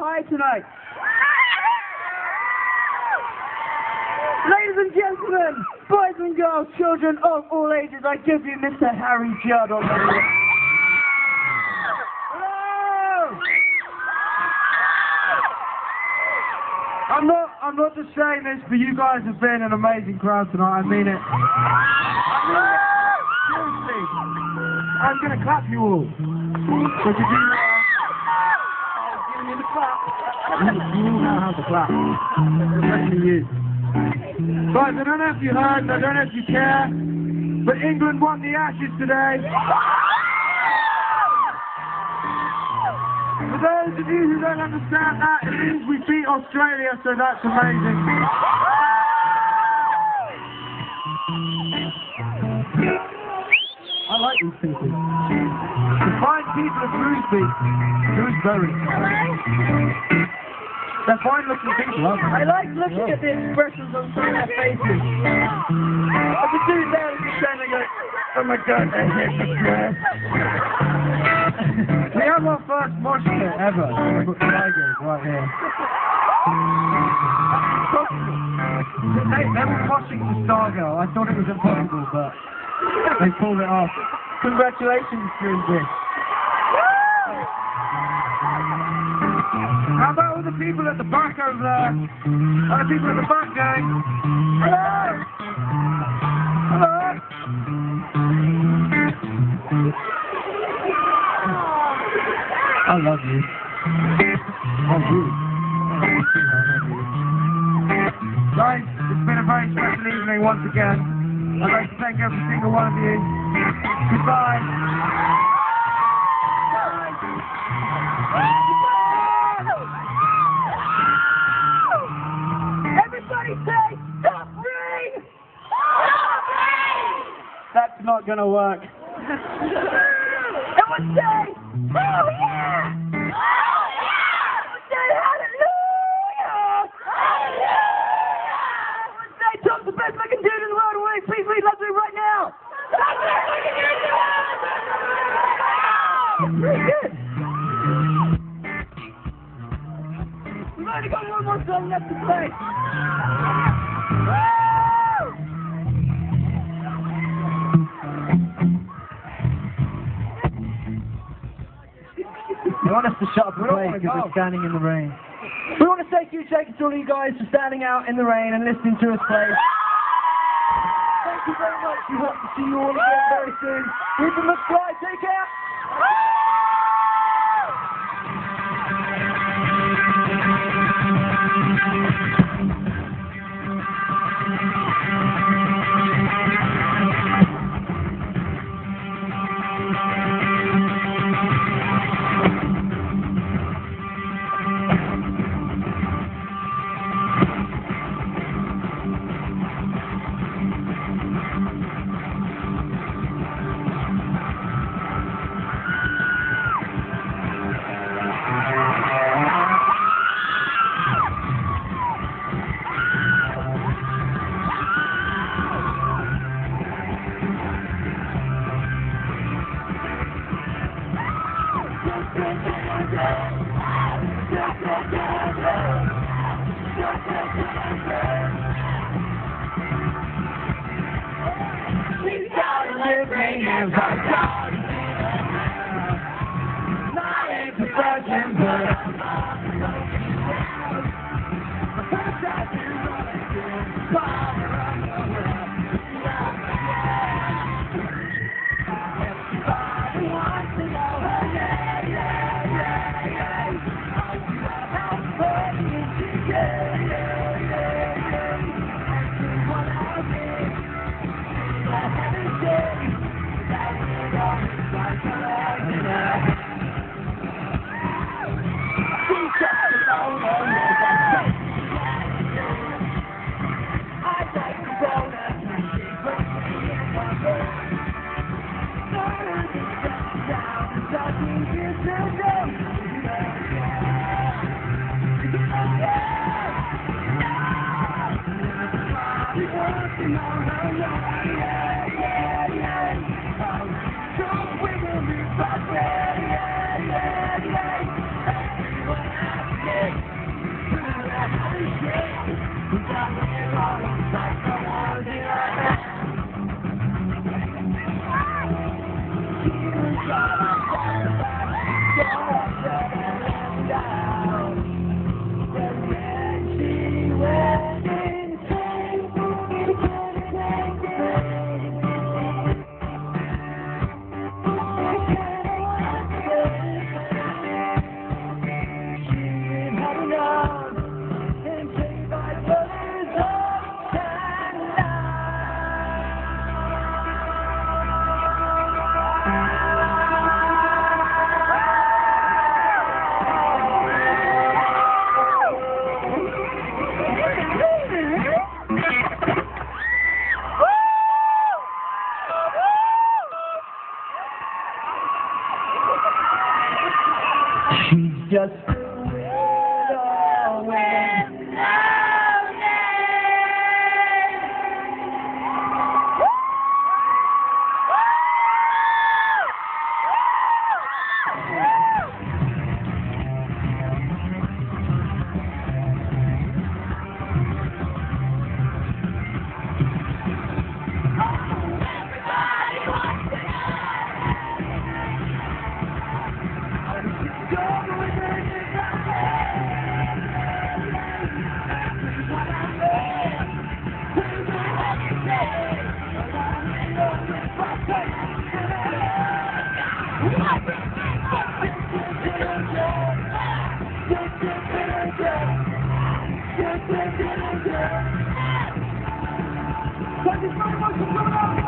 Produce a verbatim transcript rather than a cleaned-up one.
high tonight. Ladies and gentlemen, boys and girls, children of all ages, I give you Mister Harry Judd on the Hello! I'm not, I'm not just saying this, but you guys have been an amazing crowd tonight. I mean it. I mean it. Seriously. I'm going to clap you all. So if you do that, I'll give you the clap. You all know how to clap. Especially you. Guys, I don't know if you heard, I don't know if you care, but England won the Ashes today. For those of you who don't understand that, it means we beat Australia, so that's amazing. I like these people. The fine people of Dewsbury. Dewsbury. They're fine looking people, aren't they? I like looking at the expressions on some of their faces. I can do that and just standing like, oh my god, I hate the dress. We have our first mosh pit ever. We've got tigers right here. They, they were moshing to Stargirl. I thought it was impossible, but they pulled it off. Congratulations, Dewsbury. How about all the people at the back over there? All the people at the back going, hello! Hello! I love you. I do. Guys, it's been a very special evening once again. I'd like to thank every single one of you. Goodbye. That's not gonna work. It would say, oh yeah! Oh yeah! It would say, hallelujah! Hallelujah! It would say, Tom's the best fucking dude in the world, and please, please, let's do it right now! Pretty good! We've only got one more song left to play! They want us to shut up and play because we're standing in the rain. We want to say huge thank you to all you guys for standing out in the rain and listening to us play. Thank you very much. We hope to see you all again very soon. We've been Mcfly. Take care. Yeah. She's just a widow with no Thank you so much for coming out.